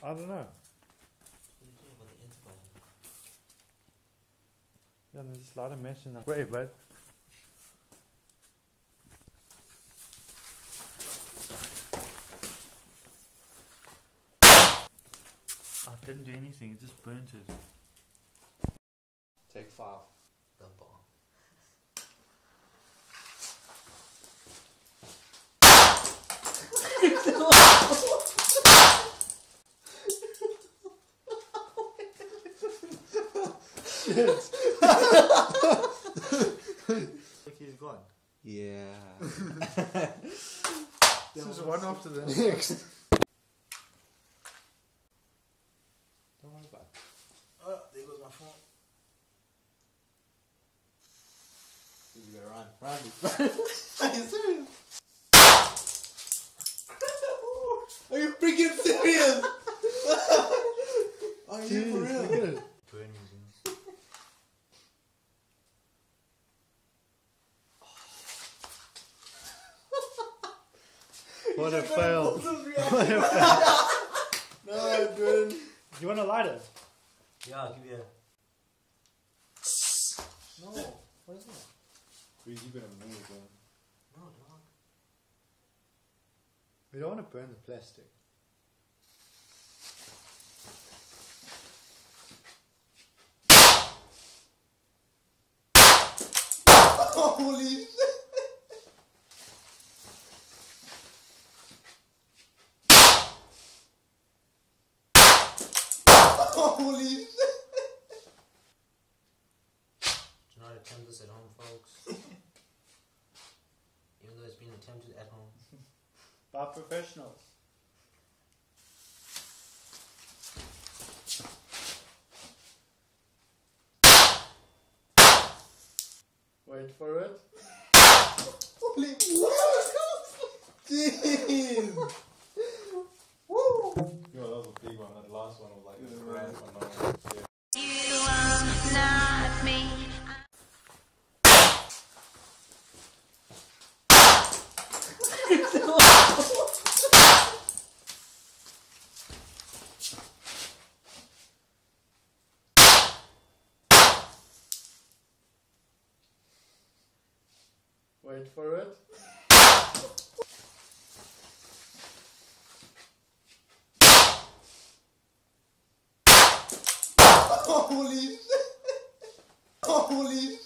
I don't know. Yeah, there's a lot of mesh in that. Wait, but I didn't do anything, it just burnt it. Take 5. The bomb. Look, he's gone. Yeah. This is one after the next. Don't worry about it. Oh, there goes my phone. You gotta run. Run. Are you serious? Are you freaking serious? Are you for real? Look at it. What a fail. What a fail. No, dude. You want a lighter? Yeah, give me a. No. What is that? You're gonna move, man. No, dog. We don't want to burn the plastic. Holy shit. Holy shit. Do not attempt this at home, folks. Even though it's been attempted at home. By professionals. Wait for it. Holy jeez. Woo. Yo, that was a big one. That last one was like a grand one. Yeah. You are not me. Wait for it. Holy shit. Holy shit.